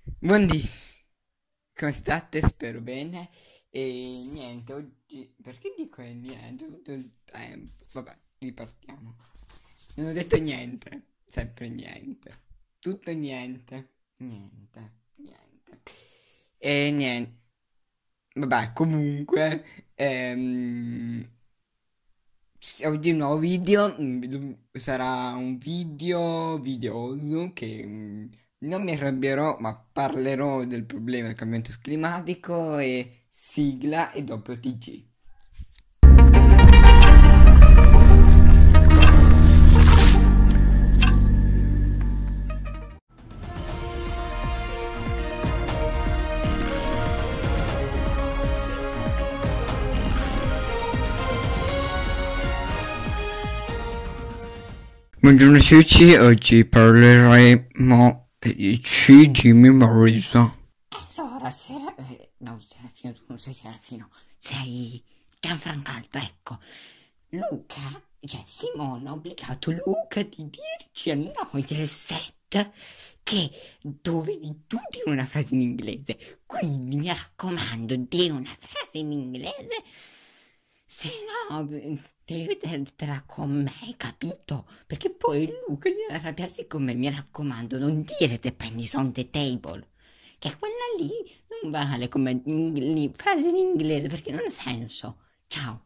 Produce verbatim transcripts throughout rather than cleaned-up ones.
Buondì, come state? Spero bene. E niente, oggi... Perché dico e niente tutto il tempo? Vabbè, ripartiamo. Non ho detto niente, sempre niente. Tutto e niente. Niente, niente. E niente. Vabbè, comunque... Ehm... s- Oggi un nuovo video, mm, vedo- sarà un video videoso che mm, non mi arrabbierò, ma parlerò del problema del cambiamento climatico e sigla e dopo T G. Buongiorno Suci, oggi parleremo di C. Jimmy Morrison. Allora, Sera... eh, no, Serafino, tu non sei Serafino, sei Gianfrancaldo, ecco. Luca, cioè Simone ha obbligato Luca di dirci a noi del set che dovevi tu dire una frase in inglese. Quindi mi raccomando, di una frase in inglese, se no te, te, te la con me, capito? Perché poi Luca viene a arrabbiarsi con me, mi raccomando, non dire dependis on the table. Che quella lì non vale come ingl- frase in inglese perché non ha senso. Ciao.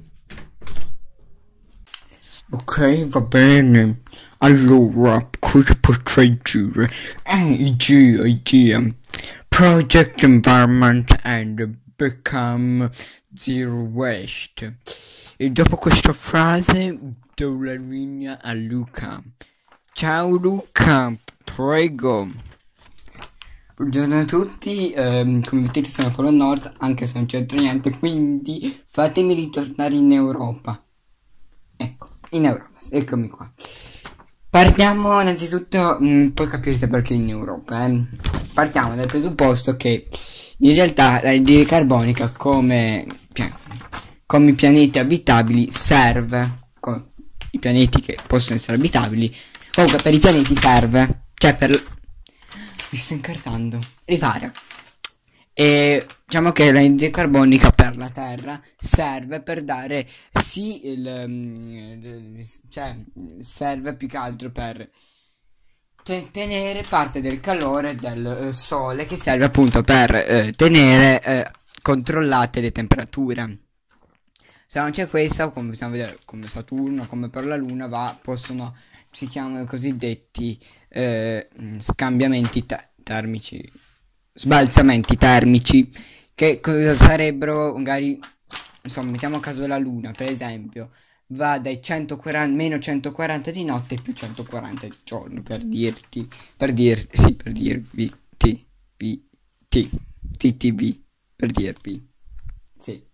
Ok, va bene. Allora, cosa potrei dire? Eh, idea, idea. Project Environment and Become Zero Waste. E dopo questa frase do la linea a Luca. Ciao Luca, prego. Buongiorno a tutti, ehm, come vedete sono Polo Nord, anche se non c'entro niente, quindi fatemi ritornare in Europa. Ecco, in Europa, eccomi qua. Partiamo innanzitutto, mh, poi capirete perché in Europa, eh. Partiamo dal presupposto che in realtà l'anidride carbonica come, pia- come i pianeti abitabili serve, co- i pianeti che possono essere abitabili, comunque per i pianeti serve, cioè per... Mi sto incartando. Rifare. E diciamo che l'anidride carbonica per la Terra serve per dare sì il, mm, cioè serve più che altro per te- tenere parte del calore del eh, sole che serve appunto per eh, tenere eh, controllate le temperature. Se non c'è questa, come possiamo vedere, come Saturno, come per la Luna, va, possono, si chiamano i cosiddetti eh, scambiamenti te- termici, sbalzamenti termici, che cosa sarebbero, magari, insomma, mettiamo a caso la Luna, per esempio, va dai centoquaranta, meno centoquaranta di notte più centoquaranta di giorno, per dirti, per dirti, sì, per dirvi, T, B, T, T, T, B, per dirvi, sì.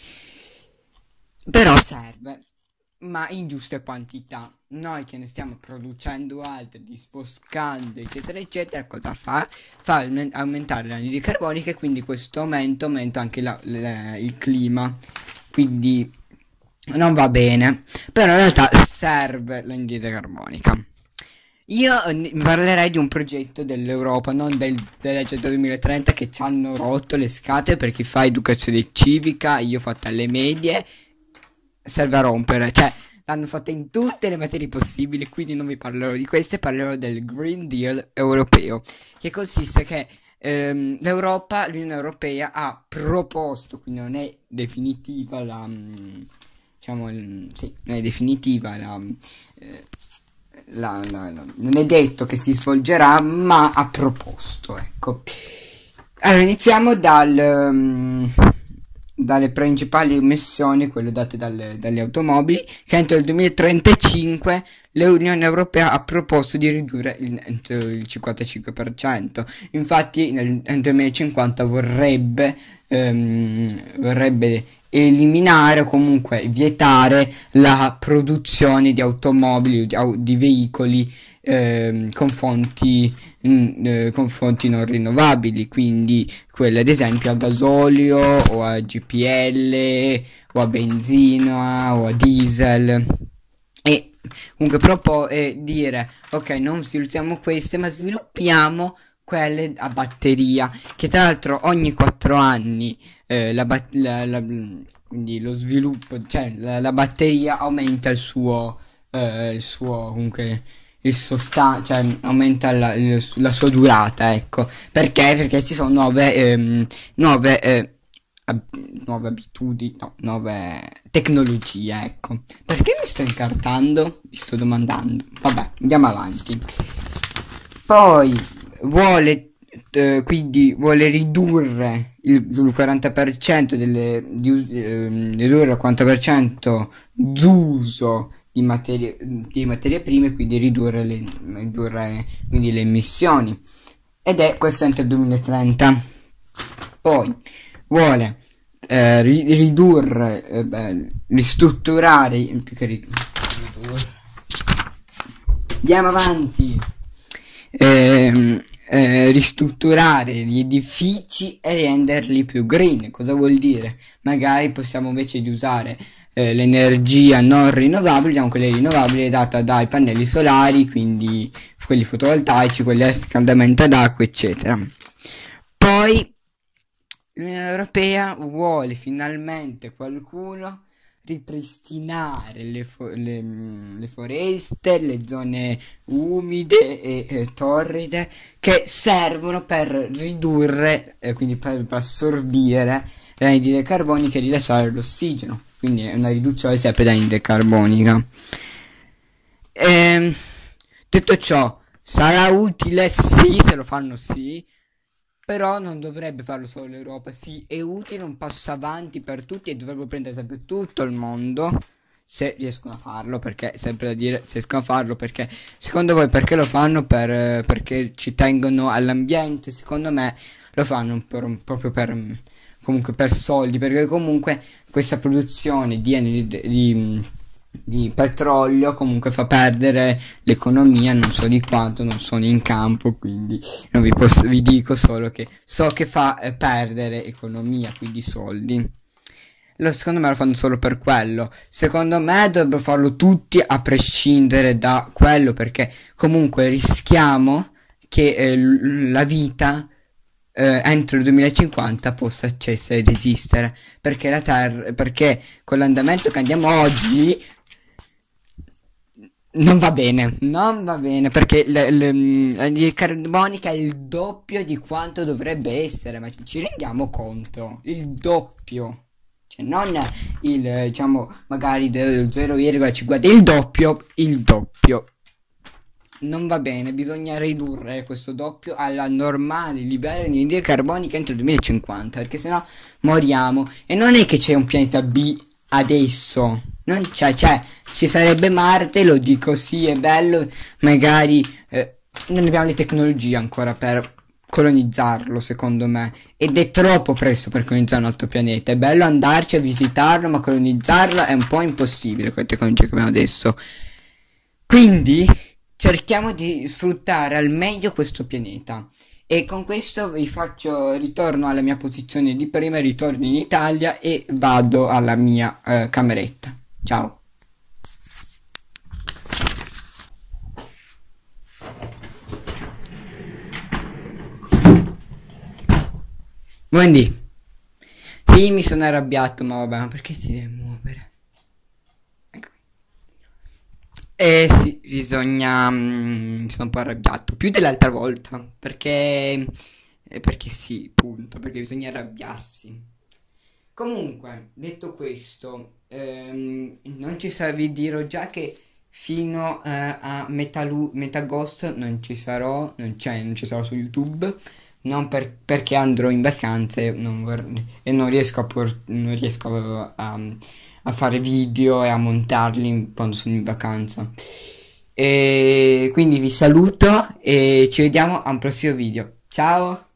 Però serve, ma in giuste quantità. Noi che ne stiamo producendo altre, disboscando, eccetera, eccetera, cosa fa? Fa aumen- aumentare l'anidride carbonica e quindi questo aumento aumenta anche la- le- il clima. Quindi non va bene. Però in realtà serve l'anidride carbonica. Io eh, ne- parlerei di un progetto dell'Europa, non del, dell'Agenda duemilatrenta che ci hanno rotto le scatole per chi fa educazione civica. Io ho fatto alle medie, serve a rompere, cioè l'hanno fatta in tutte le materie possibili, quindi non vi parlerò di queste, parlerò del Green Deal europeo, che consiste che ehm, l'Europa, l'Unione Europea ha proposto, quindi non è definitiva la, mm, diciamo, il- sì, non è definitiva la, mm, eh, la- la- la- non è detto che si svolgerà, ma ha proposto, ecco. Allora, iniziamo dal, mm, dalle principali emissioni, quelle date dalle, dalle automobili, che entro il duemilatrentacinque l'Unione Europea ha proposto di ridurre il, entro il cinquantacinque per cento. Infatti nel, nel duemilacinquanta vorrebbe, ehm, vorrebbe eliminare o comunque vietare la produzione di automobili, di, au- di veicoli ehm, con fonti mm, eh, con fonti non rinnovabili, quindi quelle ad esempio a gasolio o a G P L o a benzina o a diesel. E comunque propo- eh, dire ok, non sviluppiamo queste ma sviluppiamo quelle a batteria, che tra l'altro ogni quattro anni eh, la, bat- la, la, quindi lo sviluppo, cioè la, la batteria aumenta il suo, eh, il suo comunque il suo sta, cioè aumenta la, il- la sua durata, ecco. Perché? Perché ci sono nuove, ehm, nuove, eh, ab- nuove abitudini, no, nuove tecnologie, ecco. Perché mi sto incartando? Mi sto domandando. Vabbè, andiamo avanti. Poi vuole, eh, quindi vuole ridurre il, il quaranta per cento delle, di, us- ehm, ridurre il quaranta per cento d'uso di materie, di materie prime, quindi ridurre le, ridurre quindi le emissioni. Ed è questo entro il duemilatrenta. Poi vuole eh, ri- ridurre, eh, beh, ristrutturare, più che ri- ridurre. Andiamo avanti. Ehm, eh, ristrutturare gli edifici e renderli più green. Cosa vuol dire? Magari possiamo invece di usare eh, l'energia non rinnovabile, diciamo quelle rinnovabili data dai pannelli solari, quindi quelli fotovoltaici, quelli a riscaldamento ad acqua, eccetera. Poi l'Unione Europea vuole finalmente qualcuno ripristinare le, fo- le, mm, le foreste, le zone umide e eh, torride che servono per ridurre, eh, quindi per, per assorbire l'anidride carbonica e rilasciare l'ossigeno. Quindi è una riduzione sempre d'anidride carbonica. Ehm, detto ciò, sarà utile? Sì, se lo fanno sì. Però non dovrebbe farlo solo l'Europa. Sì, è utile, un passo avanti per tutti e dovrebbe prendere sempre tutto il mondo, se riescono a farlo, perché è sempre da dire se riescono a farlo, perché secondo voi perché lo fanno? Per, eh, perché ci tengono all'ambiente? Secondo me lo fanno per, un- proprio per mm, comunque per soldi, perché comunque questa produzione di, ener- di, di petrolio comunque fa perdere l'economia, non so di quanto, non sono in campo, quindi non vi posso, vi dico solo che so che fa eh, perdere economia, quindi soldi. Lo, secondo me lo fanno solo per quello. Secondo me dovrebbero farlo tutti a prescindere da quello, perché comunque rischiamo che eh, l- la vita eh, entro il duemilacinquanta possa cessare di esistere, perché la Terra, perché con l'andamento che andiamo oggi non va bene, non va bene, perché l- l- l'anidride carbonica è il doppio di quanto dovrebbe essere, ma ci rendiamo conto? Il doppio. Cioè non il, eh, diciamo, magari dello zero virgola cinquanta, il doppio, il doppio. Non va bene, bisogna ridurre questo doppio alla normale livello di anidride carbonica entro il duemilacinquanta, perché sennò moriamo. E non è che c'è un pianeta B adesso, non c'è, c'è, ci sarebbe Marte, lo dico, sì, è bello, magari eh, non abbiamo le tecnologie ancora per colonizzarlo, secondo me, ed è troppo presto per colonizzare un altro pianeta. È bello andarci a visitarlo, ma colonizzarlo è un po' impossibile con le tecnologie che abbiamo adesso. Quindi cerchiamo di sfruttare al meglio questo pianeta. E con questo vi faccio ritorno alla mia posizione di prima, ritorno in Italia e vado alla mia eh, cameretta. Ciao. Buondì. Sì, mi sono arrabbiato, ma vabbè, ma perché ti devi muovere? Ecco. Eh sì, bisogna... mm, mi sono un po' arrabbiato, più dell'altra volta, perché... eh, perché sì, punto, perché bisogna arrabbiarsi. Comunque, detto questo, ehm, non ci sa, vi dirò già che fino eh, a metà, lu- metà agosto non ci sarò, non c'è, non ci sarò su YouTube, non per- perché andrò in vacanze e non, vor- e non riesco a, por- non riesco a, a- a fare video e a montarli quando sono in vacanza. E quindi vi saluto e ci vediamo a un prossimo video. Ciao!